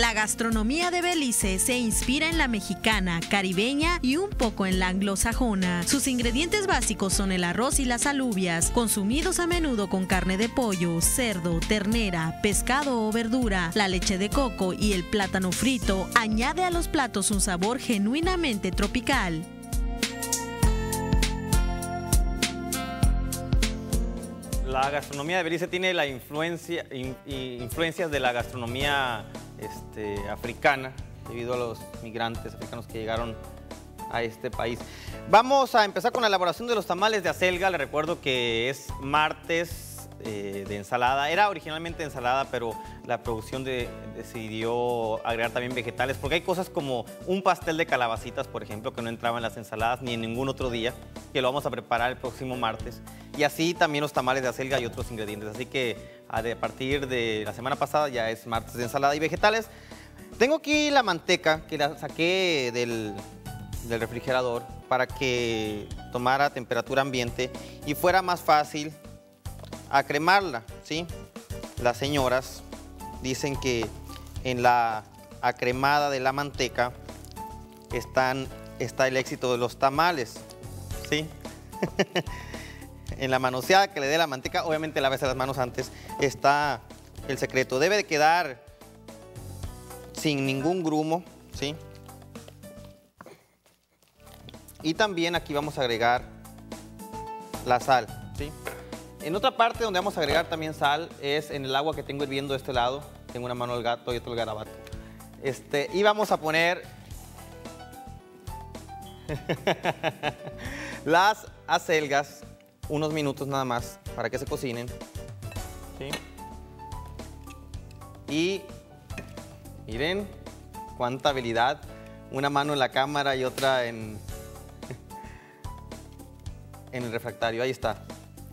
La gastronomía de Belice se inspira en la mexicana, caribeña y un poco en la anglosajona. Sus ingredientes básicos son el arroz y las alubias, consumidos a menudo con carne de pollo, cerdo, ternera, pescado o verdura. La leche de coco y el plátano frito añade a los platos un sabor genuinamente tropical. La gastronomía de Belice tiene la influencias de la gastronomía africana, debido a los migrantes africanos que llegaron a este país. Vamos a empezar con la elaboración de los tamales de acelga. Les recuerdo que es martes de ensalada. Era originalmente ensalada, pero la producción decidió agregar también vegetales, porque hay cosas como un pastel de calabacitas, por ejemplo, que no entraba en las ensaladas ni en ningún otro día, que lo vamos a preparar el próximo martes. Y así también los tamales de acelga y otros ingredientes. Así que a partir de la semana pasada ya es martes de ensalada y vegetales. Tengo aquí la manteca que la saqué del refrigerador para que tomara temperatura ambiente y fuera más fácil a cremarla, ¿sí? Las señoras dicen que en la acremada de la manteca está el éxito de los tamales, ¿sí? En la manoseada que le dé la manteca, obviamente lávese las manos antes, está el secreto. Debe de quedar sin ningún grumo, ¿sí? Y también aquí vamos a agregar la sal, ¿sí? En otra parte donde vamos a agregar también sal es en el agua que tengo hirviendo de este lado. Tengo una mano el gato y otra el garabato. Y vamos a poner las acelgas, unos minutos nada más para que se cocinen, ¿sí? Y miren cuánta habilidad. Una mano en la cámara y otra en el refractario. Ahí está.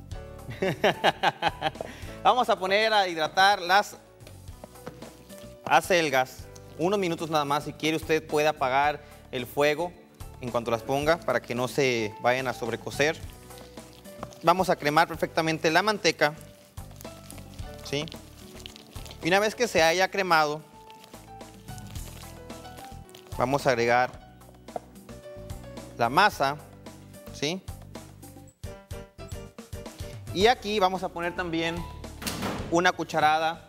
Vamos a poner a hidratar las acelgas unos minutos nada más. Si quiere, usted puede apagar el fuego en cuanto las ponga para que no se vayan a sobrecocer. Vamos a cremar perfectamente la manteca, ¿sí? Y una vez que se haya cremado, vamos a agregar la masa, ¿sí? Y aquí vamos a poner también una cucharada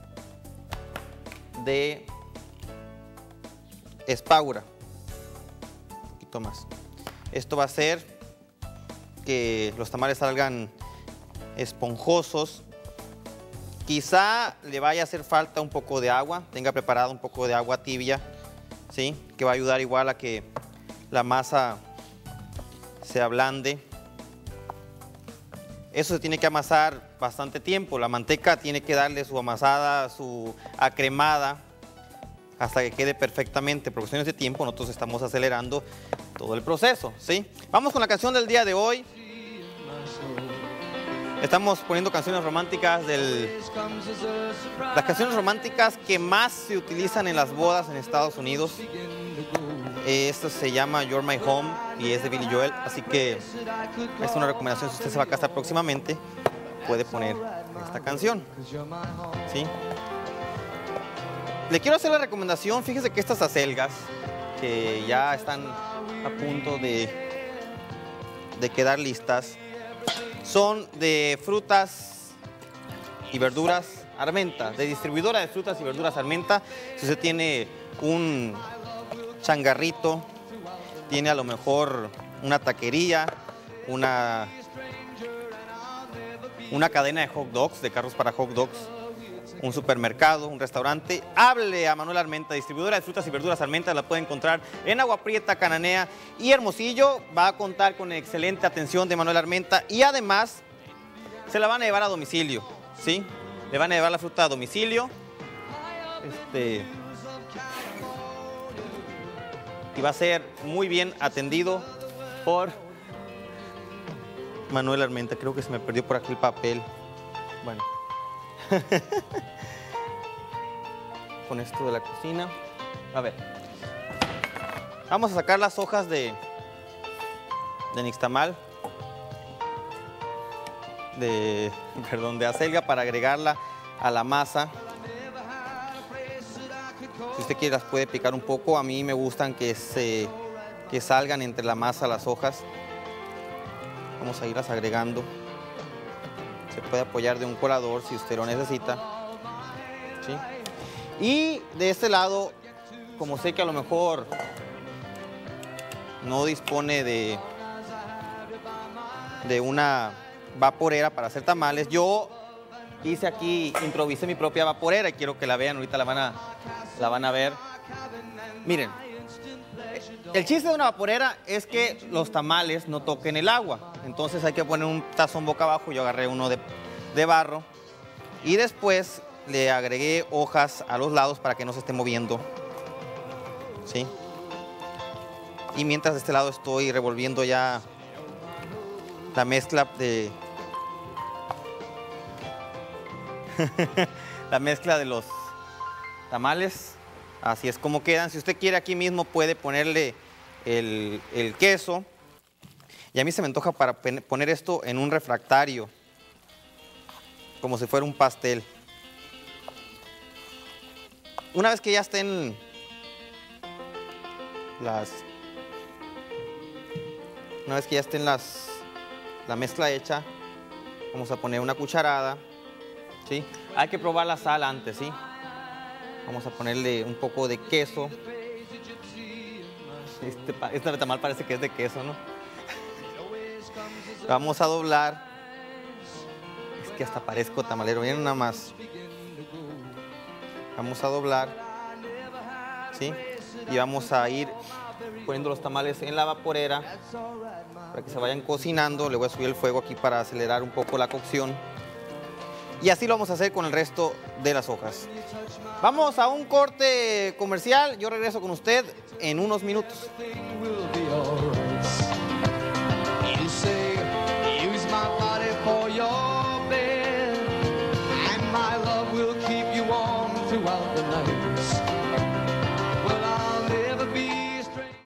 de espárrago, un poquito más. Esto va a hacer que los tamales salgan esponjosos. Quizá le vaya a hacer falta un poco de agua, tenga preparado un poco de agua tibia, ¿sí? Que va a ayudar igual a que la masa se ablande. Eso se tiene que amasar bastante tiempo. La manteca tiene que darle su amasada, su acremada, hasta que quede perfectamente. Por cuestiones de tiempo, nosotros estamos acelerando todo el proceso, ¿sí? Vamos con la canción del día de hoy. Estamos poniendo canciones románticas las canciones románticas que más se utilizan en las bodas en Estados Unidos. Esto se llama You're My Home y es de Billy Joel, así que es una recomendación. Si usted se va a casar próximamente, puede poner esta canción, ¿sí? Le quiero hacer la recomendación. Fíjese que estas acelgas, que ya están a punto de quedar listas, son de frutas y verduras Armenta, de distribuidora de frutas y verduras Armenta. Si usted tiene un changarrito, tiene a lo mejor una taquería, una cadena de hot dogs, de carros para hot dogs, un supermercado, un restaurante, hable a Manuel Armenta, distribuidora de frutas y verduras Armenta. La puede encontrar en Agua Prieta, Cananea y Hermosillo. Va a contar con excelente atención de Manuel Armenta y además se la van a llevar a domicilio, ¿sí? Le van a llevar la fruta a domicilio. Y va a ser muy bien atendido por Manuel Armenta. Creo que se me perdió por aquí el papel. Bueno. Con esto de la cocina. A ver. Vamos a sacar las hojas de nixtamal. De acelga para agregarla a la masa. Si usted quiere las puede picar un poco. A mí me gustan que salgan entre la masa las hojas. Vamos a irlas agregando. Se puede apoyar de un colador si usted lo necesita. ¿Sí? Y de este lado, como sé que a lo mejor no dispone de una vaporera para hacer tamales, yo hice aquí, improvisé mi propia vaporera y quiero que la vean, ahorita la van a ver. Miren, el chiste de una vaporera es que los tamales no toquen el agua, entonces hay que poner un tazón boca abajo. Yo agarré uno de barro y después le agregué hojas a los lados para que no se esté moviendo, ¿sí? Y mientras de este lado estoy revolviendo ya la mezcla de la mezcla de los tamales. Así es como quedan. Si usted quiere aquí mismo puede ponerle el queso. Y a mí se me antoja para poner esto en un refractario, como si fuera un pastel. Una vez que ya estén la mezcla hecha, vamos a poner una cucharada, ¿sí? Hay que probar la sal antes, ¿sí? Vamos a ponerle un poco de queso. Este tamal parece que es de queso, ¿no? Vamos a doblar. Es que hasta parezco tamalero, miren nada más. Vamos a doblar, ¿sí? Y vamos a ir poniendo los tamales en la vaporera para que se vayan cocinando. Le voy a subir el fuego aquí para acelerar un poco la cocción. Y así lo vamos a hacer con el resto de las hojas. Vamos a un corte comercial. Yo regreso con usted en unos minutos. Throughout the night.